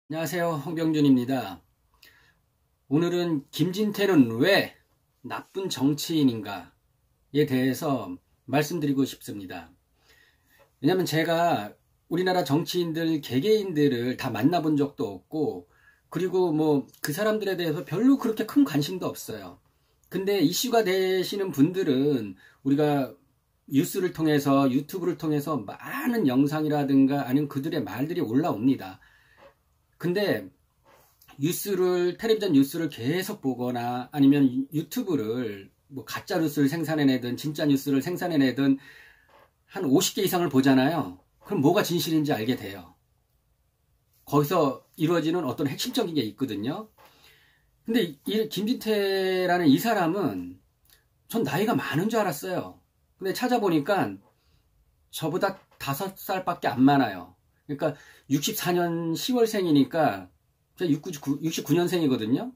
안녕하세요. 홍병준입니다. 오늘은 김진태는 왜 나쁜 정치인인가에 대해서 말씀드리고 싶습니다. 왜냐하면 제가 우리나라 정치인들 개개인들을 다 만나본 적도 없고, 그리고 뭐 그 사람들에 대해서 별로 그렇게 큰 관심도 없어요. 근데 이슈가 되시는 분들은 우리가 뉴스를 통해서, 유튜브를 통해서 많은 영상이라든가 아니면 그들의 말들이 올라옵니다. 근데 텔레비전 뉴스를 계속 보거나 아니면 유튜브를 뭐 가짜 뉴스를 생산해내든 진짜 뉴스를 생산해내든 한 50개 이상을 보잖아요. 그럼 뭐가 진실인지 알게 돼요. 거기서 이루어지는 어떤 핵심적인 게 있거든요. 근데 이 김진태라는 이 사람은 전 나이가 많은 줄 알았어요. 근데 찾아보니까 저보다 5살밖에 안 많아요. 그러니까 64년 10월생이니까 제가 69년생이거든요.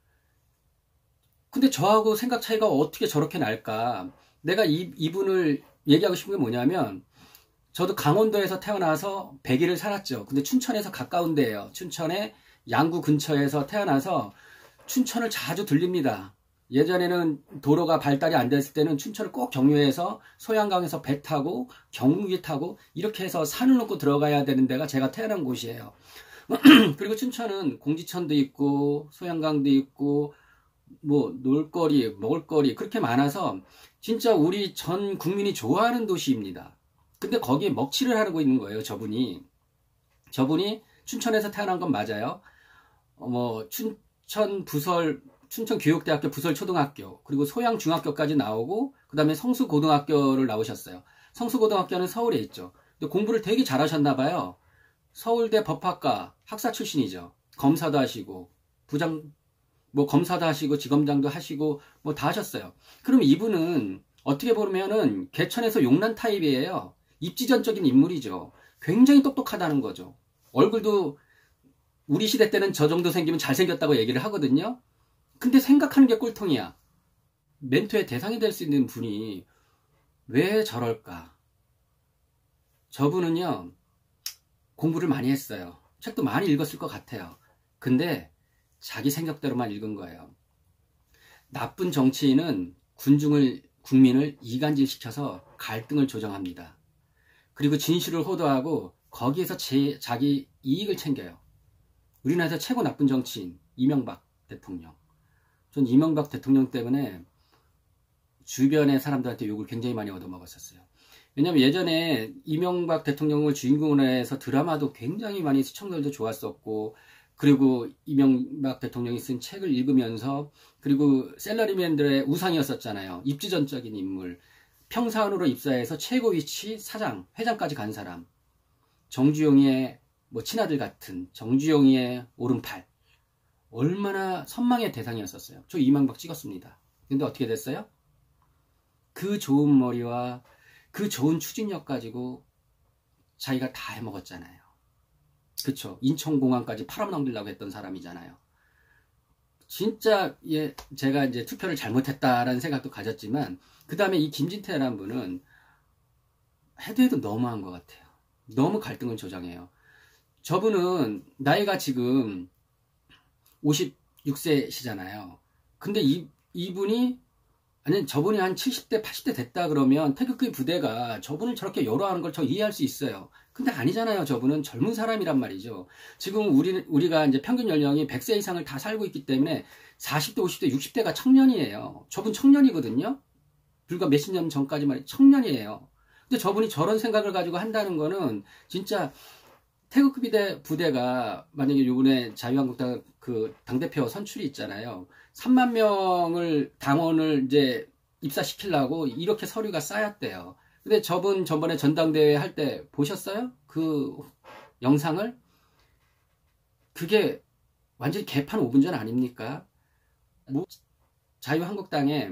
근데 저하고 생각 차이가 어떻게 저렇게 날까? 내가 이분을 얘기하고 싶은 게 뭐냐면, 저도 강원도에서 태어나서 100일을 살았죠. 근데 춘천에서 가까운 데예요. 춘천의 양구 근처에서 태어나서 춘천을 자주 들립니다. 예전에는 도로가 발달이 안 됐을 때는 춘천을 꼭 경유해서 소양강에서 배 타고 경무기 타고 이렇게 해서 산을 넘고 들어가야 되는 데가 제가 태어난 곳이에요. 그리고 춘천은 공지천도 있고 소양강도 있고 뭐 놀거리, 먹을거리 그렇게 많아서 진짜 우리 전 국민이 좋아하는 도시입니다. 근데 거기에 먹칠을 하고 있는 거예요, 저분이. 춘천에서 태어난 건 맞아요. 뭐 춘천교육대학교 부설초등학교, 그리고 소양중학교까지 나오고, 그 다음에 성수고등학교를 나오셨어요. 성수고등학교는 서울에 있죠. 근데 공부를 되게 잘하셨나봐요. 서울대 법학과 학사 출신이죠. 검사도 하시고, 검사도 하시고, 지검장도 하시고, 뭐 다 하셨어요. 그럼 이분은 어떻게 보면은 개천에서 용난 타입이에요. 입지전적인 인물이죠. 굉장히 똑똑하다는 거죠. 얼굴도 우리 시대 때는 저 정도 생기면 잘생겼다고 얘기를 하거든요. 근데 생각하는 게 꼴통이야. 멘토의 대상이 될 수 있는 분이 왜 저럴까? 저분은요, 공부를 많이 했어요. 책도 많이 읽었을 것 같아요. 근데 자기 생각대로만 읽은 거예요. 나쁜 정치인은 국민을 이간질시켜서 갈등을 조정합니다. 그리고 진실을 호도하고 거기에서 자기 이익을 챙겨요. 우리나라에서 최고 나쁜 정치인 이명박 대통령. 전 이명박 대통령 때문에 주변의 사람들한테 욕을 굉장히 많이 얻어먹었었어요. 왜냐면 예전에 이명박 대통령을 주인공으로 해서 드라마도 굉장히 많이 시청률도 좋았었고, 그리고 이명박 대통령이 쓴 책을 읽으면서, 그리고 셀러리맨들의 우상이었었잖아요. 입지전적인 인물. 평사원으로 입사해서 최고 위치 사장, 회장까지 간 사람. 정주영의 친아들 같은 정주영의 오른팔. 얼마나 선망의 대상이었었어요. 저 이명박 찍었습니다. 근데 어떻게 됐어요? 그 좋은 머리와 그 좋은 추진력 가지고 자기가 다 해먹었잖아요. 그쵸? 인천공항까지 팔아넘기려고 했던 사람이잖아요. 진짜 제가 이제 투표를 잘못했다라는 생각도 가졌지만, 그 다음에 이 김진태라는 분은 해도 너무한 것 같아요. 너무 갈등을 조장해요. 저분은 나이가 지금 56세시잖아요. 근데 이분이, 아니, 저분이 한 70대, 80대 됐다 그러면 태극기 부대가 저분을 저렇게 열어하는 걸 저 이해할 수 있어요. 근데 아니잖아요. 저분은 젊은 사람이란 말이죠. 지금 우리가 이제 평균 연령이 100세 이상을 다 살고 있기 때문에 40대, 50대, 60대가 청년이에요. 저분 청년이거든요. 불과 몇십 년 전까지만 청년이에요. 근데 저분이 저런 생각을 가지고 한다는 거는 진짜 태극기 부대가 만약에 요번에 자유한국당 그 당대표 선출이 있잖아요. 3만 명을 당원을 이제 입사시키려고 이렇게 서류가 쌓였대요. 근데 저분 전번에 전당대회 할 때 보셨어요? 그 영상을? 그게 완전히 개판 5분 전 아닙니까? 자유한국당에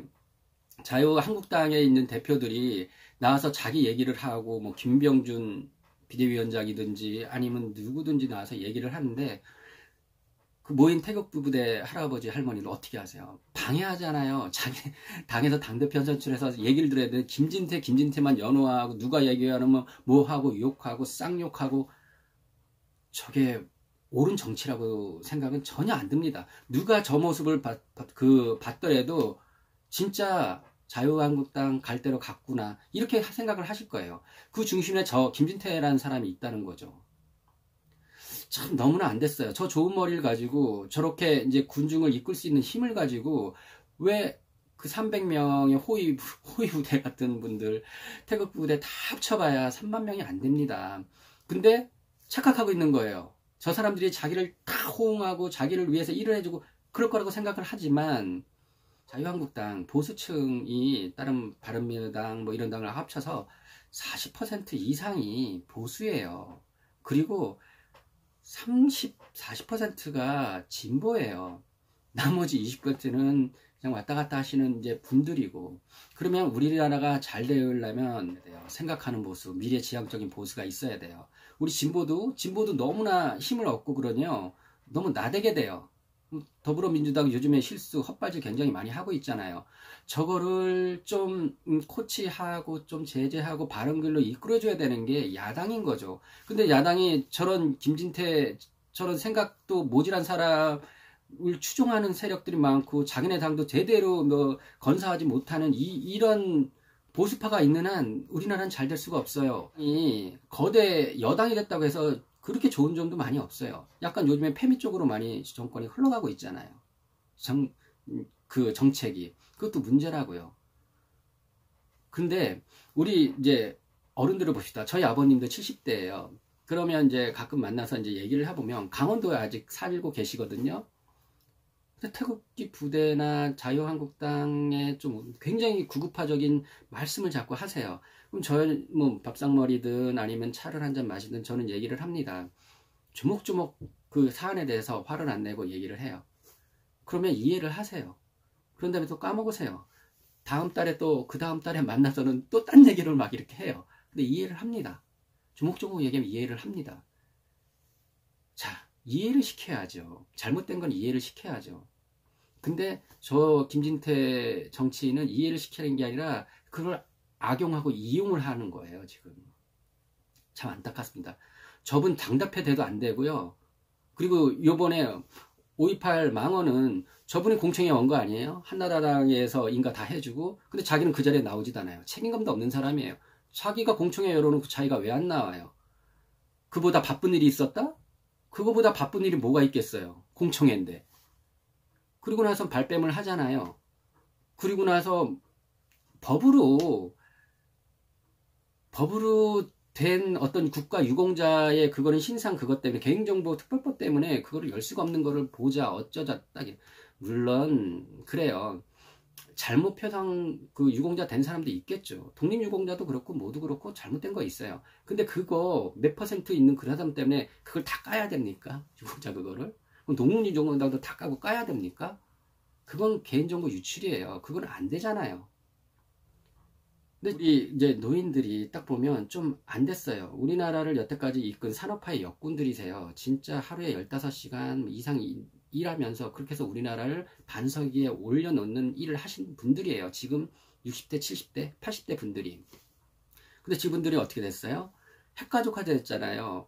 있는 대표들이 나와서 자기 얘기를 하고, 김병준 비대위원장이든지 아니면 누구든지 나와서 얘기를 하는데, 그 모인 태극기 부대 할아버지 할머니를 어떻게 하세요? 방해하잖아요. 자기 당에서 당대표 선출해서 얘기를 들어야 돼. 김진태만 연호하고, 누가 얘기하면 뭐하고 욕하고 쌍욕하고. 저게 옳은 정치라고 생각은 전혀 안 듭니다. 누가 저 모습을 봤더라도 진짜 자유한국당 갈 대로 갔구나 이렇게 생각을 하실 거예요. 그 중심에 저 김진태라는 사람이 있다는 거죠. 참 너무나 안 됐어요. 저 좋은 머리를 가지고 저렇게 이제 군중을 이끌 수 있는 힘을 가지고 왜 그 300명의 호위 부대 같은 분들 태극 부대 다 합쳐봐야 3만 명이 안 됩니다. 근데 착각하고 있는 거예요. 저 사람들이 자기를 다 호응하고 자기를 위해서 일을 해주고 그럴 거라고 생각을 하지만 자유한국당 보수층이 다른 바른미래당 뭐 이런 당을 합쳐서 40% 이상이 보수예요. 그리고 40%가 진보예요. 나머지 20%는 그냥 왔다 갔다 하시는 이제 분들이고, 그러면 우리나라가 잘 되려면 생각하는 보수, 미래지향적인 보수가 있어야 돼요. 우리 진보도 너무나 힘을 얻고 그러냐 너무 나대게 돼요. 더불어민주당 요즘에 실수 헛발질 굉장히 많이 하고 있잖아요. 저거를 좀 코치하고 좀 제재하고 바른 길로 이끌어줘야 되는 게 야당인 거죠. 근데 야당이 저런 김진태 저런 생각도 모질한 사람을 추종하는 세력들이 많고 자기네 당도 제대로 뭐 건사하지 못하는 이런 보수파가 있는 한 우리나라는 잘 될 수가 없어요. 이 거대 여당이 됐다고 해서 그렇게 좋은 점도 많이 없어요. 약간 요즘에 패미 쪽으로 많이 정권이 흘러가고 있잖아요. 그 정책이. 그것도 문제라고요. 근데 우리 이제 어른들을 봅시다. 저희 아버님도 70대예요. 그러면 이제 가끔 만나서 이제 얘기를 해보면 강원도에 아직 살고 계시거든요. 태극기 부대나 자유한국당에 좀 굉장히 구구파적인 말씀을 자꾸 하세요. 그럼 저 뭐 밥상머리든 아니면 차를 한잔 마시든 저는 얘기를 합니다. 조목조목 그 사안에 대해서 화를 안 내고 얘기를 해요. 그러면 이해를 하세요. 그런 다음에 또 까먹으세요. 다음 달에 또 그 다음 달에 만나서는 또 딴 얘기를 막 이렇게 해요. 근데 이해를 합니다. 조목조목 얘기하면 이해를 합니다. 자, 이해를 시켜야죠. 잘못된 건 이해를 시켜야죠. 근데 저 김진태 정치인은 이해를 시키는 게 아니라 그걸 악용하고 이용을 하는 거예요, 지금. 참 안타깝습니다. 저분 당답해 돼도 안 되고요. 그리고 요번에 5.18 망언은 저분이 공청회 온 거 아니에요? 한나라당에서 인가 다 해주고, 근데 자기는 그 자리에 나오지도 않아요. 책임감도 없는 사람이에요. 자기가 공청회 열어놓고 자기가 왜 안 나와요? 그보다 바쁜 일이 있었다? 그거보다 바쁜 일이 뭐가 있겠어요? 공청회인데. 그리고 나서 발뺌을 하잖아요. 그리고 나서 법으로 된 어떤 국가 유공자의 그거는 신상 그것 때문에 개인정보 특별법 때문에 그거를 열 수가 없는 거를 보자 어쩌자 딱 물론 그래요. 잘못 표상 그 유공자 된 사람도 있겠죠. 독립유공자도 그렇고 모두 그렇고 잘못된 거 있어요. 근데 그거 몇 퍼센트 있는 그런 사람 때문에 그걸 다 까야 됩니까? 유공자 그거를? 그럼 독립유공자도 다 까고 까야 됩니까? 그건 개인정보 유출이에요. 그건 안 되잖아요. 근데 우리 이제 노인들이 딱 보면 좀 안 됐어요. 우리나라를 여태까지 이끈 산업화의 역군들이세요. 진짜 하루에 15시간 이상 일하면서 그렇게 해서 우리나라를 반석위에 올려놓는 일을 하신 분들이에요. 지금 60대, 70대, 80대 분들이. 근데 지분들이 어떻게 됐어요? 핵가족화 됐잖아요.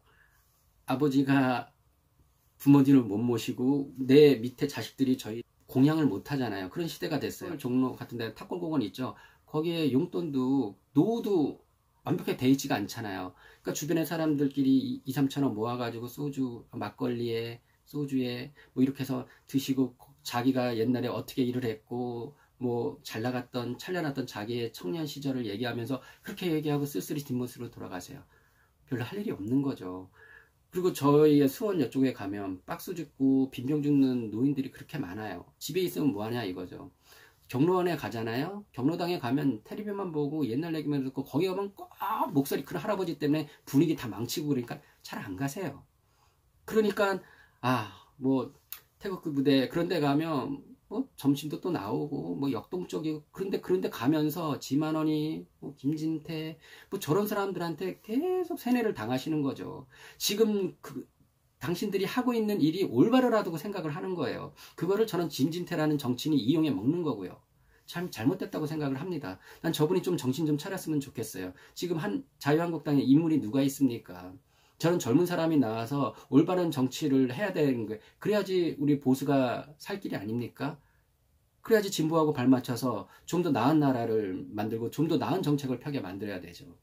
아버지가 부모님을 못 모시고 내 밑에 자식들이 저희 공양을 못 하잖아요. 그런 시대가 됐어요. 종로 같은 데 탑골공원 있죠. 거기에 용돈도 노후도 완벽하게 돼 있지가 않잖아요. 그러니까 주변의 사람들끼리 2, 3천 원 모아가지고 소주, 막걸리에 소주에 뭐 이렇게 해서 드시고 자기가 옛날에 어떻게 일을 했고 뭐 잘 나갔던 찬란했던 자기의 청년 시절을 얘기하면서 그렇게 얘기하고 쓸쓸히 뒷모습으로 돌아가세요. 별로 할 일이 없는 거죠. 그리고 저희의 수원 이쪽에 가면 박스 줍고 빈병 줍는 노인들이 그렇게 많아요. 집에 있으면 뭐하냐 이거죠. 경로원에 가잖아요. 경로당에 가면 텔레비만 보고 옛날 얘기만 듣고 거기 가면 꼭 목소리 큰 할아버지 때문에 분위기 다 망치고 그러니까 잘 안 가세요. 그러니까 뭐 태극기 부대 그런 데 가면 뭐 점심도 또 나오고 뭐 역동적이고 그런데 가면서 지만원이 뭐 김진태 뭐 저런 사람들한테 계속 세뇌를 당하시는 거죠. 지금 당신들이 하고 있는 일이 올바르라고 생각을 하는 거예요. 그거를 저는 김진태라는 정치인이 이용해 먹는 거고요. 참 잘못됐다고 생각을 합니다. 난 저분이 좀 정신 좀 차렸으면 좋겠어요. 지금 자유한국당에 인물이 누가 있습니까? 저런 젊은 사람이 나와서 올바른 정치를 해야 되는 거예요. 그래야지 우리 보수가 살 길이 아닙니까? 그래야지 진보하고 발맞춰서 좀 더 나은 나라를 만들고 좀 더 나은 정책을 펴게 만들어야 되죠.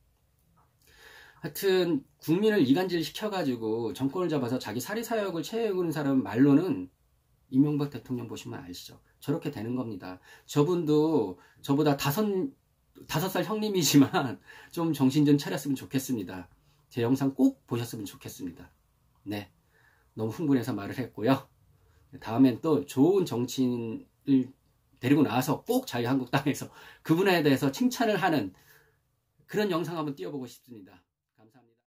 하여튼 국민을 이간질 시켜가지고 정권을 잡아서 자기 사리사욕을 채우는 사람 말로는 이명박 대통령 보시면 아시죠? 저렇게 되는 겁니다. 저분도 저보다 다섯 살 형님이지만 좀 정신 좀 차렸으면 좋겠습니다. 제 영상 꼭 보셨으면 좋겠습니다. 네, 너무 흥분해서 말을 했고요. 다음엔 또 좋은 정치인을 데리고 나와서 꼭 자유한국당에서 그분에 대해서 칭찬을 하는 그런 영상 한번 띄워보고 싶습니다.